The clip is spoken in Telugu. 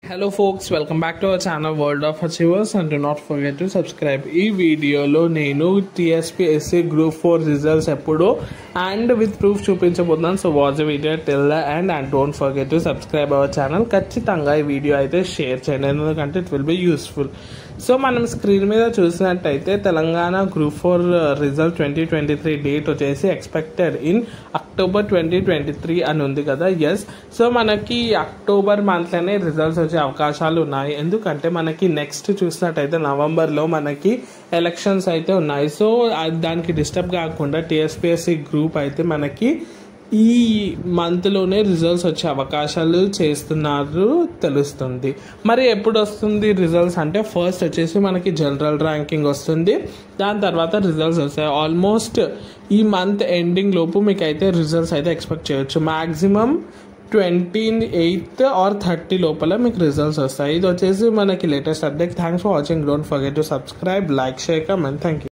Hello folks, welcome back to our channel World of Achievers and do not forget to subscribe. ఈ వీడియోలో నేను TSSPSC Group 4 రిజల్ట్స్ ఎప్పుడు అండ్ విత్ ప్రూఫ్ చూపించబోతున్నాను. So watch the video till the end and don't forget to subscribe our channel. ఖచ్చితంగా ఈ వీడియో అయితే షేర్ చేయండి ఎందుకంటే it will be useful. So మనం స్క్రీన్ మీద చూసినట్టయితే తెలంగాణ గ్రూప్ 4 రిజల్ట్ 2023 డేట్ వచ్చేసి ఎక్స్పెక్టెడ్ ఇన్ అక్టోబర్ 2023 అని ఉంది కదా. ఎస్, సో మనకి అక్టోబర్ మంత్లోనే రిజల్ట్స్ వచ్చే అవకాశాలు ఉన్నాయి. ఎందుకంటే మనకి నెక్స్ట్ చూసినట్టయితే నవంబర్లో మనకి ఎలక్షన్స్ అయితే ఉన్నాయి. సో దానికి డిస్టర్బ్ కాకుండా TSSPSC గ్రూప్ అయితే మనకి ఈ మంత్లోనే రిజల్ట్స్ వచ్చే అవకాశాలు చేస్తున్నారు తెలుస్తుంది. మరి ఎప్పుడు వస్తుంది రిజల్ట్స్ అంటే ఫస్ట్ వచ్చేసి మనకి జనరల్ ర్యాంకింగ్ వస్తుంది, దాని తర్వాత రిజల్ట్స్ వస్తాయి. ఆల్మోస్ట్ ఈ మంత్ ఎండింగ్ లోపు మీకు అయితే రిజల్ట్స్ అయితే ఎక్స్పెక్ట్ చేయొచ్చు. మ్యాక్సిమం 28th or 30 లోపల మీకు రిజల్ట్స్ వస్తాయి. ఇది వచ్చేసి మనకి latest update. Thanks for watching. Don't forget to subscribe, like, share, comment. Thank you.